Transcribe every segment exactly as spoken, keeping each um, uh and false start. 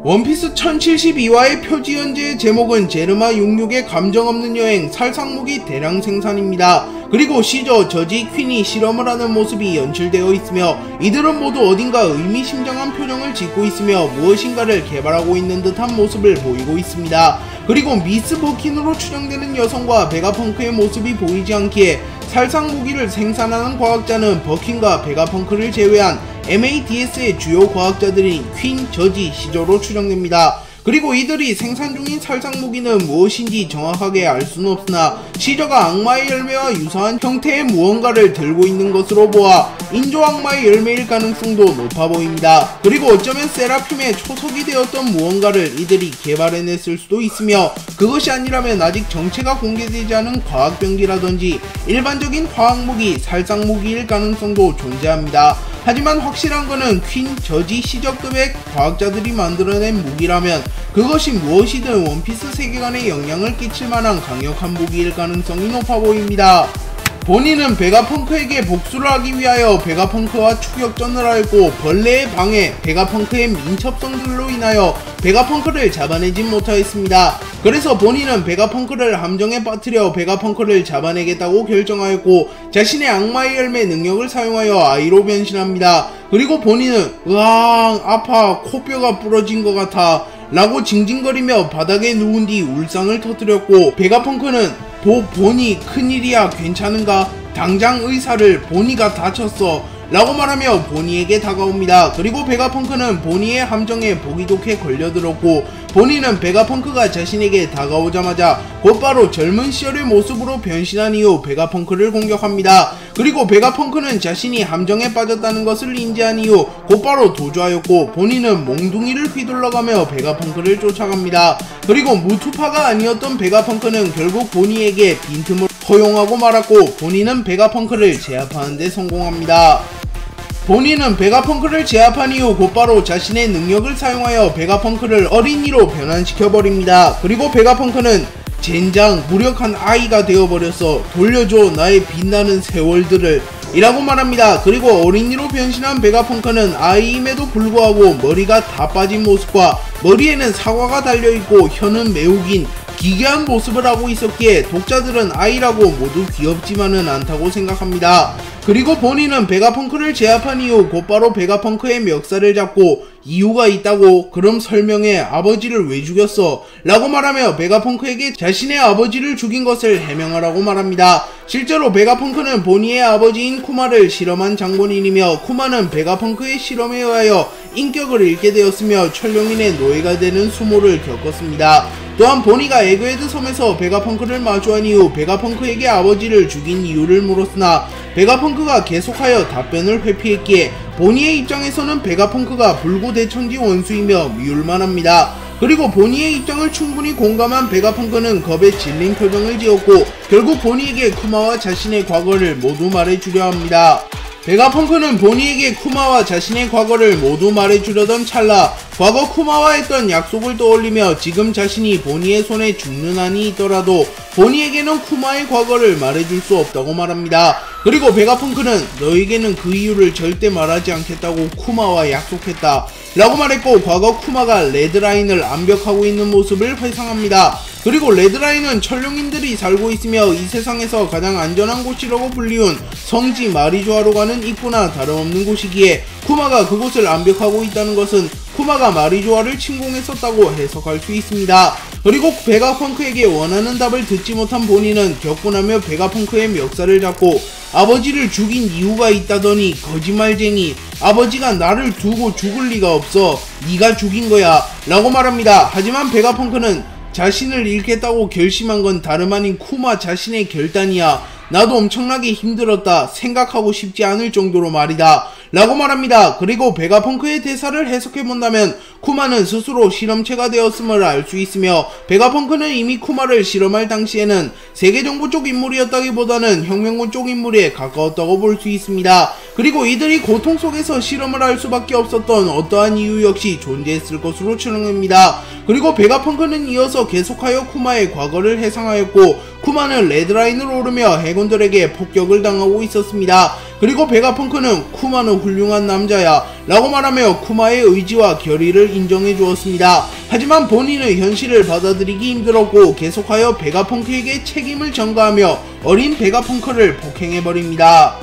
원피스 천칠십이 화의 표지 연재의 제목은 제르마 육십육의 감정 없는 여행 살상무기 대량 생산입니다. 그리고 시저, 저지, 퀸이 실험을 하는 모습이 연출되어 있으며 이들은 모두 어딘가 의미심장한 표정을 짓고 있으며 무엇인가를 개발하고 있는 듯한 모습을 보이고 있습니다. 그리고 미스 버킨으로 추정되는 여성과 베가펑크의 모습이 보이지 않기에 살상무기를 생산하는 과학자는 버킨과 베가펑크를 제외한 엠에이디에스의 주요 과학자들인 퀸, 저지, 시저로 추정됩니다. 그리고 이들이 생산 중인 살상무기는 무엇인지 정확하게 알 수는 없으나 시저가 악마의 열매와 유사한 형태의 무언가를 들고 있는 것으로 보아 인조 악마의 열매일 가능성도 높아 보입니다. 그리고 어쩌면 세라핌의 초석이 되었던 무언가를 이들이 개발해냈을 수도 있으며 그것이 아니라면 아직 정체가 공개되지 않은 과학병기라든지 일반적인 화학무기, 살상무기일 가능성도 존재합니다. 하지만 확실한 것은 퀸, 저지, 시저급의 과학자들이 만들어낸 무기라면 그것이 무엇이든 원피스 세계관에 영향을 끼칠 만한 강력한 무기일 가능성이 높아 보입니다. 본인은 베가펑크에게 복수를 하기 위하여 베가펑크와 추격전을 하였고 벌레의 방해, 베가펑크의 민첩성들로 인하여 베가펑크를 잡아내진 못하였습니다. 그래서 본인은 베가펑크를 함정에 빠뜨려 베가펑크를 잡아내겠다고 결정하였고 자신의 악마의 열매 능력을 사용하여 아이로 변신합니다. 그리고 본인은 으앙 아파 코뼈가 부러진 것 같아 라고 징징거리며 바닥에 누운 뒤 울상을 터뜨렸고 베가펑크는 보, 보니 큰일이야 괜찮은가? 당장 의사를 보니가 다쳤어 라고 말하며 보니에게 다가옵니다. 그리고 베가펑크는 보니의 함정에 보기 좋게 걸려들었고 보니는 베가펑크가 자신에게 다가오자마자 곧바로 젊은 시절의 모습으로 변신한 이후 베가펑크를 공격합니다. 그리고 베가펑크는 자신이 함정에 빠졌다는 것을 인지한 이후 곧바로 도주하였고 보니는 몽둥이를 휘둘러가며 베가펑크를 쫓아갑니다. 그리고 무투파가 아니었던 베가펑크는 결국 보니에게 빈틈을 허용하고 말았고 보니는 베가펑크를 제압하는 데 성공합니다. 본인은 베가펑크를 제압한 이후 곧바로 자신의 능력을 사용하여 베가펑크를 어린이로 변환시켜버립니다. 그리고 베가펑크는 젠장 무력한 아이가 되어버렸어 돌려줘 나의 빛나는 세월들을 이라고 말합니다. 그리고 어린이로 변신한 베가펑크는 아이임에도 불구하고 머리가 다 빠진 모습과 머리에는 사과가 달려있고 혀는 매우 긴 기괴한 모습을 하고 있었기에 독자들은 아이라고 모두 귀엽지만은 않다고 생각합니다. 그리고 본인은 베가펑크를 제압한 이후 곧바로 베가펑크의 멱살을 잡고 이유가 있다고 그럼 설명해 아버지를 왜 죽였어 라고 말하며 베가펑크에게 자신의 아버지를 죽인 것을 해명하라고 말합니다. 실제로 베가펑크는 보니의 아버지인 쿠마를 실험한 장본인이며 쿠마는 베가펑크의 실험에 의하여 인격을 잃게 되었으며 천룡인의 노예가 되는 수모를 겪었습니다. 또한 보니가 에그헤드 섬에서 베가펑크를 마주한 이후 베가펑크에게 아버지를 죽인 이유를 물었으나 베가펑크가 계속하여 답변을 회피했기에 보니의 입장에서는 베가펑크가 불구대천지 원수이며 미울만합니다. 그리고 보니의 입장을 충분히 공감한 베가펑크는 겁에 질린 표정을 지었고 결국 보니에게 쿠마와 자신의 과거를 모두 말해주려 합니다. 베가펑크는 보니에게 쿠마와 자신의 과거를 모두 말해주려던 찰나 과거 쿠마와 했던 약속을 떠올리며 지금 자신이 보니의 손에 죽는 한이 있더라도 보니에게는 쿠마의 과거를 말해줄 수 없다고 말합니다. 그리고 베가펑크는 너에게는 그 이유를 절대 말하지 않겠다고 쿠마와 약속했다 라고 말했고 과거 쿠마가 레드라인을 암벽하고 있는 모습을 회상합니다. 그리고 레드라인은 천룡인들이 살고 있으며 이 세상에서 가장 안전한 곳이라고 불리운 성지 마리조아로 가는 입구나 다름없는 곳이기에 쿠마가 그곳을 암벽하고 있다는 것은 쿠마가 마리조아를 침공했었다고 해석할 수 있습니다. 그리고 베가펑크에게 원하는 답을 듣지 못한 보니는 격분하며 베가펑크의 멱살을 잡고 아버지를 죽인 이유가 있다더니 거짓말쟁이 아버지가 나를 두고 죽을 리가 없어 네가 죽인 거야 라고 말합니다. 하지만 베가펑크는 자신을 잃겠다고 결심한 건 다름 아닌 쿠마 자신의 결단이야. 나도 엄청나게 힘들었다. 생각하고 싶지 않을 정도로 말이다. 라고 말합니다. 그리고 베가펑크의 대사를 해석해본다면 쿠마는 스스로 실험체가 되었음을 알 수 있으며 베가펑크는 이미 쿠마를 실험할 당시에는 세계정부 쪽 인물이었다기보다는 혁명군 쪽 인물에 가까웠다고 볼 수 있습니다. 그리고 이들이 고통 속에서 실험을 할 수밖에 없었던 어떠한 이유 역시 존재했을 것으로 추정됩니다. 그리고 베가펑크는 이어서 계속하여 쿠마의 과거를 해상하였고 쿠마는 레드라인을 오르며 해군들에게 폭격을 당하고 있었습니다. 그리고 베가펑크는 쿠마는 훌륭한 남자야 라고 말하며 쿠마의 의지와 결의를 인정해 주었습니다. 하지만 본인은 현실을 받아들이기 힘들었고 계속하여 베가펑크에게 책임을 전가하며 어린 베가펑크를 폭행해버립니다.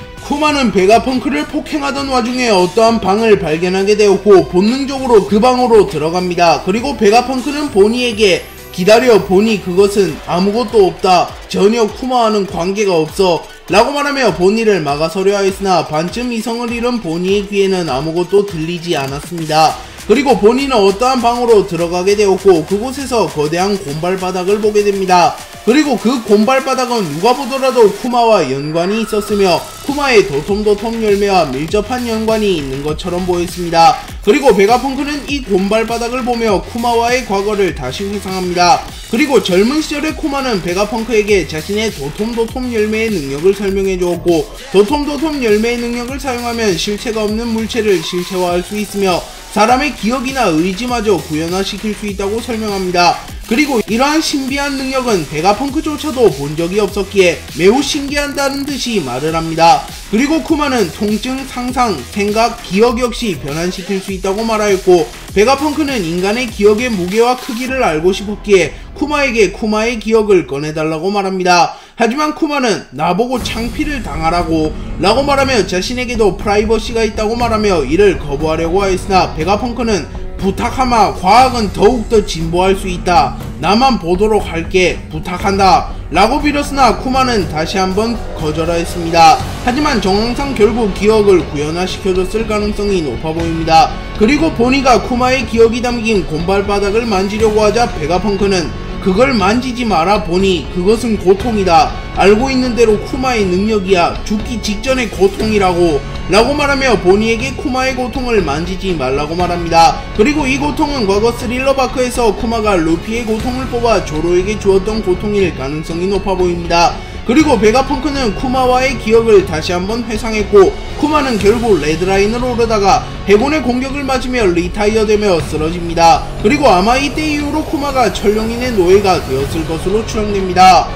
쿠마는 베가펑크를 폭행하던 와중에 어떠한 방을 발견하게 되었고 본능적으로 그 방으로 들어갑니다. 그리고 베가펑크는 보니에게 기다려, 보니 그것은 아무것도 없다, 전혀 쿠마와는 관계가 없어 라고 말하며 보니를 막아서려 하였으나 반쯤 이성을 잃은 보니의 귀에는 아무것도 들리지 않았습니다. 그리고 보니는 어떠한 방으로 들어가게 되었고 그곳에서 거대한 곰발바닥을 보게 됩니다. 그리고 그 곰발바닥은 누가 보더라도 쿠마와 연관이 있었으며 쿠마의 도톰도톰 열매와 밀접한 연관이 있는 것처럼 보였습니다. 그리고 베가펑크는 이 곰발바닥을 보며 쿠마와의 과거를 다시 회상합니다. 그리고 젊은 시절의 쿠마는 베가펑크에게 자신의 도톰도톰 열매의 능력을 설명해 주었고 도톰도톰 열매의 능력을 사용하면 실체가 없는 물체를 실체화할 수 있으며 사람의 기억이나 의지마저 구현화시킬 수 있다고 설명합니다. 그리고 이러한 신비한 능력은 베가펑크조차도 본 적이 없었기에 매우 신기하다는 듯이 말을 합니다. 그리고 쿠마는 통증, 상상, 생각, 기억 역시 변환시킬 수 있다고 말하였고 베가펑크는 인간의 기억의 무게와 크기를 알고 싶었기에 쿠마에게 쿠마의 기억을 꺼내달라고 말합니다. 하지만 쿠마는 나보고 창피를 당하라고 라고 말하며 자신에게도 프라이버시가 있다고 말하며 이를 거부하려고 하였으나 베가펑크는 부탁하마, 과학은 더욱더 진보할 수 있다, 나만 보도록 할게, 부탁한다 라고 빌었으나 쿠마는 다시 한번 거절하였습니다. 하지만 정황상 결국 기억을 구현화시켜줬을 가능성이 높아 보입니다. 그리고 보니가 쿠마의 기억이 담긴 곰발바닥을 만지려고 하자 베가펑크는 그걸 만지지 마라 보니, 그것은 고통이다, 알고 있는 대로 쿠마의 능력이야, 죽기 직전의 고통이라고 라고 말하며 보니에게 쿠마의 고통을 만지지 말라고 말합니다. 그리고 이 고통은 과거 스릴러바크에서 쿠마가 루피의 고통을 뽑아 조로에게 주었던 고통일 가능성이 높아 보입니다. 그리고 베가펑크는 쿠마와의 기억을 다시 한번 회상했고 쿠마는 결국 레드라인으로 오르다가 해군의 공격을 맞으며 리타이어되며 쓰러집니다. 그리고 아마 이때 이후로 쿠마가 천룡인의 노예가 되었을 것으로 추정됩니다.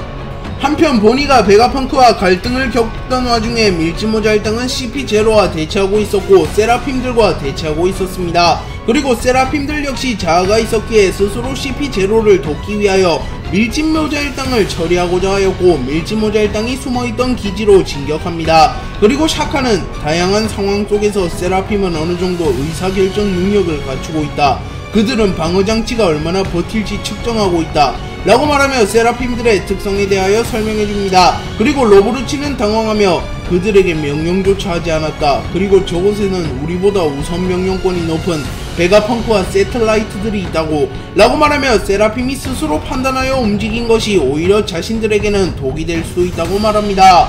한편 보니가 베가펑크와 갈등을 겪던 와중에 밀짚모자 일당은 씨피 제로와 대치하고 있었고 세라핌들과 대치하고 있었습니다. 그리고 세라핌들 역시 자아가 있었기에 스스로 씨피 제로를 돕기 위하여 밀짚모자 일당을 처리하고자 하였고 밀짚모자 일당이 숨어있던 기지로 진격합니다. 그리고 샤카는 다양한 상황 속에서 세라핌은 어느정도 의사결정 능력을 갖추고 있다, 그들은 방어장치가 얼마나 버틸지 측정하고 있다 라고 말하며 세라핌들의 특성에 대하여 설명해줍니다. 그리고 로브루치는 당황하며 그들에게 명령조차 하지 않았다, 그리고 저곳에는 우리보다 우선 명령권이 높은 베가펑크와 세틀라이트들이 있다고 라고 말하며 세라핌이 스스로 판단하여 움직인 것이 오히려 자신들에게는 독이 될 수도 있다고 말합니다.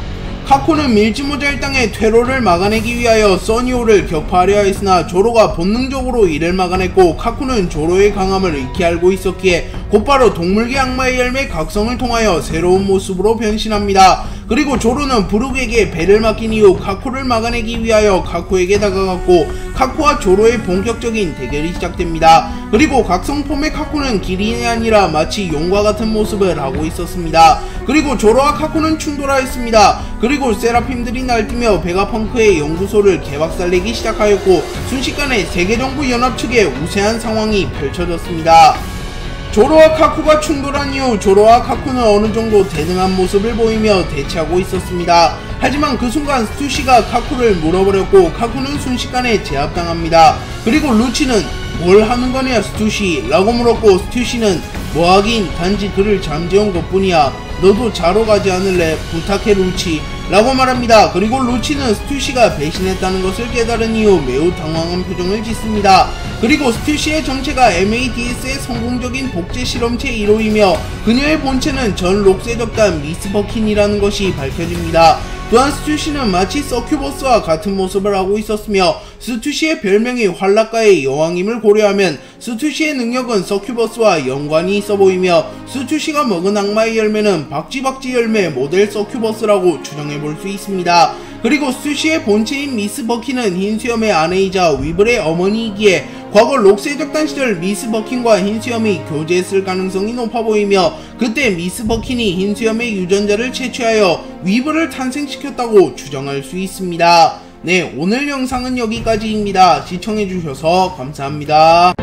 카코는 밀짚모자 일당의 퇴로를 막아내기 위하여 써니오를 격파하려 했으나 조로가 본능적으로 이를 막아냈고 카코는 조로의 강함을 익히 알고 있었기에 곧바로 동물계 악마의 열매 각성을 통하여 새로운 모습으로 변신합니다. 그리고 조로는 브룩에게 배를 맡긴 이후 카코를 막아내기 위하여 카코에게 다가갔고 카코와 조로의 본격적인 대결이 시작됩니다. 그리고 각성폼의 카코는 기린이 아니라 마치 용과 같은 모습을 하고 있었습니다. 그리고 조로와 카코는 충돌하였습니다. 그리고 세라핌들이 날뛰며 베가펑크의 연구소를 개박살내기 시작하였고 순식간에 세계정부 연합 측의 우세한 상황이 펼쳐졌습니다. 조로와 카쿠가 충돌한 이후 조로와 카쿠는 어느정도 대등한 모습을 보이며 대치하고 있었습니다. 하지만 그 순간 스투시가 카쿠를 물어버렸고 카쿠는 순식간에 제압당합니다. 그리고 루치는 뭘 하는 거냐 스투시 라고 물었고 스투시는 뭐하긴 단지 그를 잠재운 것 뿐이야, 너도 자러 가지 않을래, 부탁해 루치 라고 말합니다. 그리고 루치는 스투시가 배신했다는 것을 깨달은 이후 매우 당황한 표정을 짓습니다. 그리고 스투시의 정체가 엠에이디에스의 성공적인 복제 실험체 일 호이며 그녀의 본체는 전 록세 적단 미스 버킨이라는 것이 밝혀집니다. 또한 스투시는 마치 서큐버스와 같은 모습을 하고 있었으며 스투시의 별명이 환락가의 여왕임을 고려하면 스투시의 능력은 서큐버스와 연관이 있어 보이며 스투시가 먹은 악마의 열매는 박쥐박쥐 열매 모델 서큐버스라고 추정해볼 수 있습니다. 그리고 수시의 본체인 미스 버킨은 흰수염의 아내이자 위블의 어머니이기에 과거 록스의 적단 시절 미스 버킨과 흰수염이 교제했을 가능성이 높아 보이며, 그때 미스 버킨이 흰수염의 유전자를 채취하여 위블을 탄생시켰다고 추정할 수 있습니다. 네, 오늘 영상은 여기까지입니다. 시청해주셔서 감사합니다.